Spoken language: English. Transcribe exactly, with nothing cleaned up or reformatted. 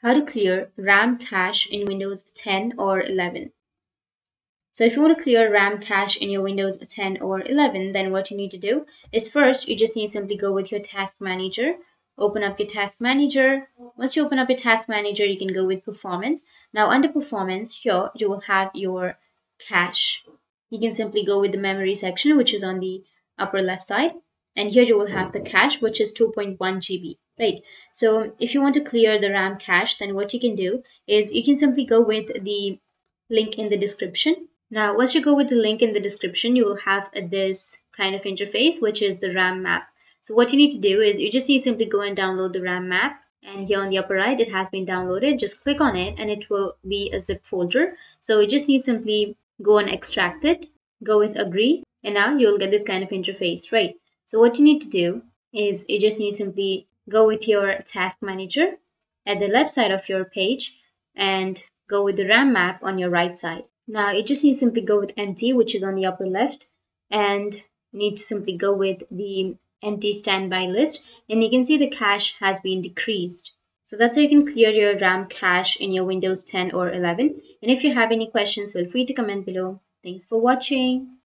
How to clear RAM cache in Windows ten or eleven. So if you want to clear RAM cache in your Windows ten or eleven, then what you need to do is first you just need to simply go with your task manager, open up your task manager. Once you open up your task manager, you can go with performance. Now under performance, here you will have your cache. You can simply go with the memory section, which is on the upper left side. And here you will have the cache, which is two point one G B, right? So if you want to clear the RAM cache, then what you can do is you can simply go with the link in the description. Now, once you go with the link in the description, you will have this kind of interface, which is the RAM map. So what you need to do is you just need to simply go and download the RAM map. And here on the upper right, it has been downloaded. Just click on it and it will be a zip folder. So you just need to simply go and extract it, go with agree, and now you'll get this kind of interface, right? So what you need to do is you just need to simply go with your task manager at the left side of your page and go with the RAM map on your right side. Now you just need to simply go with empty, which is on the upper left, and you need to simply go with the empty standby list, and you can see the cache has been decreased. So that's how you can clear your RAM cache in your Windows ten or eleven. And if you have any questions, feel free to comment below. Thanks for watching.